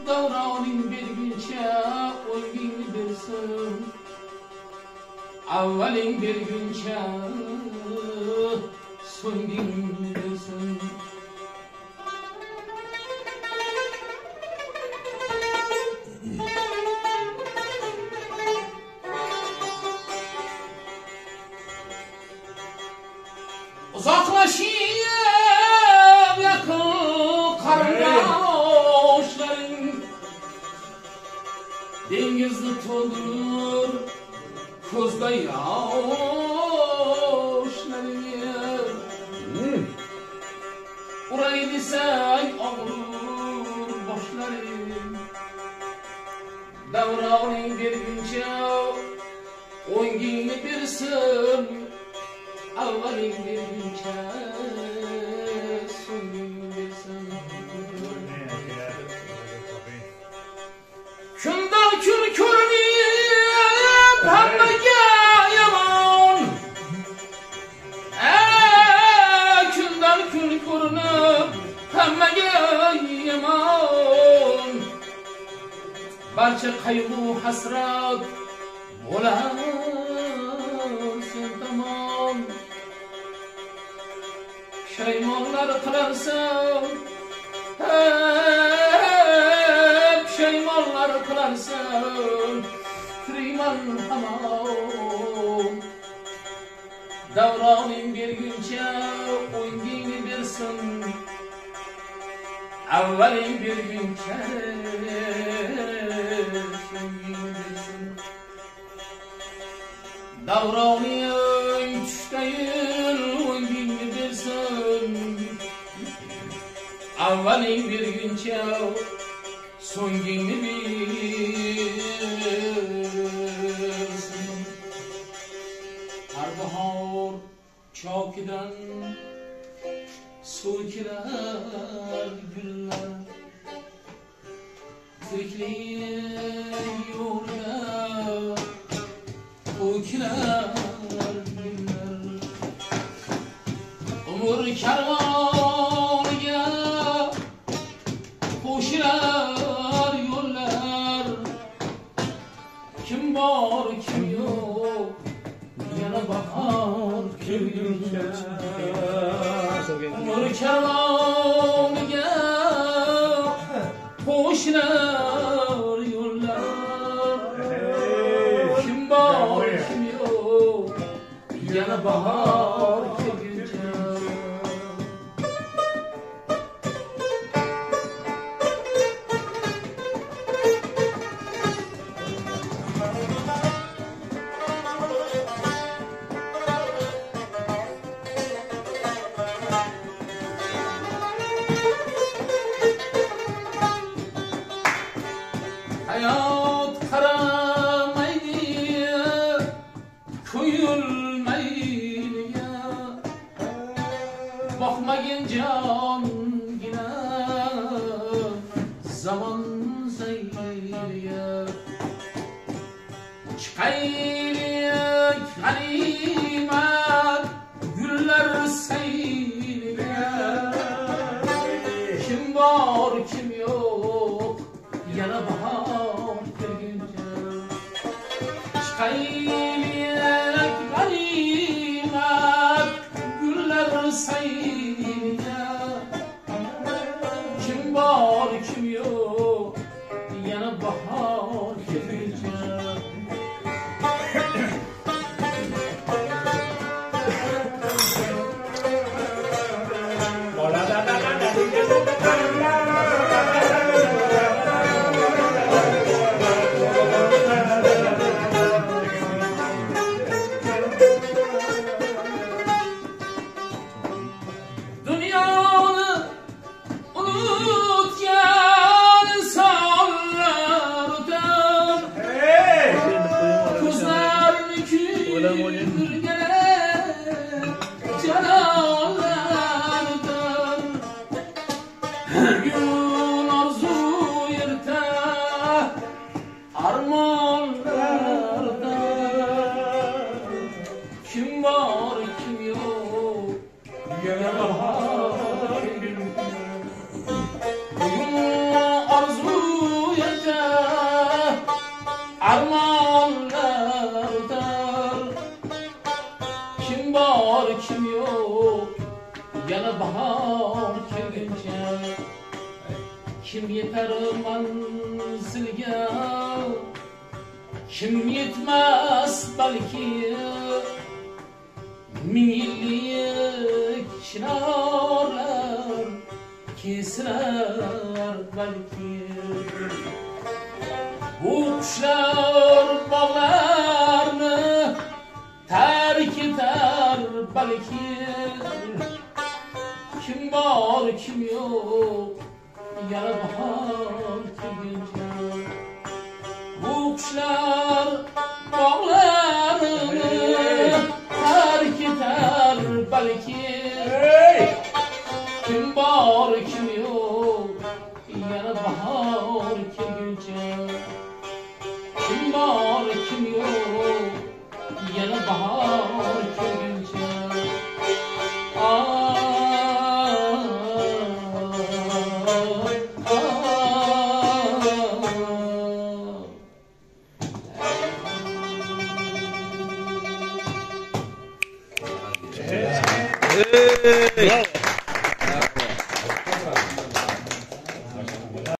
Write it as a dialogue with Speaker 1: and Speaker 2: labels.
Speaker 1: davroning berguncha o'ngingni bersin. Avvaling berguncha so'ngingni bersin. Uzaklaşıp yakın karındaşların dengizni to'ldirur ko'zda yoshlarni. Uray desang og'rir boshlaring. Davroning berguncha o'ngingni bersin. Avvaling berguncha so'ngingni bersin. Kundan kun ko'rinib hammaga yomon. Kundan kun ko'rinib hammaga yomon. Barcha qayg'u hasrat bo'lar sen tomon. Şeymanlar kılarsın, hep şeymanlar kılarsın, Kırıman hamam. Davroning berguncha o'ngingni bersin. Avvaling berguncha so'ngingni bersin. Davroning tushdayin o'ngingni bersin. Avvaling berguncha so'ngingni bersin. Har bahor chokidan so'kilar gullar. Tiriklik yo'lida o'kilar gullar. Umr karvoniga qo'shilar yo'llar. Kim bor kim yo'q yana bahor kelguncha. Umr karvoniga qo'shilar yo'llar. Kim bor kim yo'q yana bahor kelguncha. Hayot qaramaydi ko'yulmaydiga. Boqmagin jongina zamon sayliga. Chiqaylik g'animat gullar sayliga. Kim bor kim yo'q yana bahor kelguncha. Chiqaylik g'animat gullar sayliga. Kim bor kim yo'q yana bahor kelguncha. armonlardir. Kim bor kim yo'q, yana bahor kelguncha. Kim yetar manzilga, kim yetmas balki. Ming yillik chinorlar kesilar balki. Bu qushlar bog'larni tark etar balki. Kim bor kim yo'q, yana bahor kelguncha. Bu qushlar bog'larni tark etar balki. Kim bor kim yo'q, yana bahor kelguncha. Kim bor kim yo'q, yana bahor kelguncha.
Speaker 2: Bravo.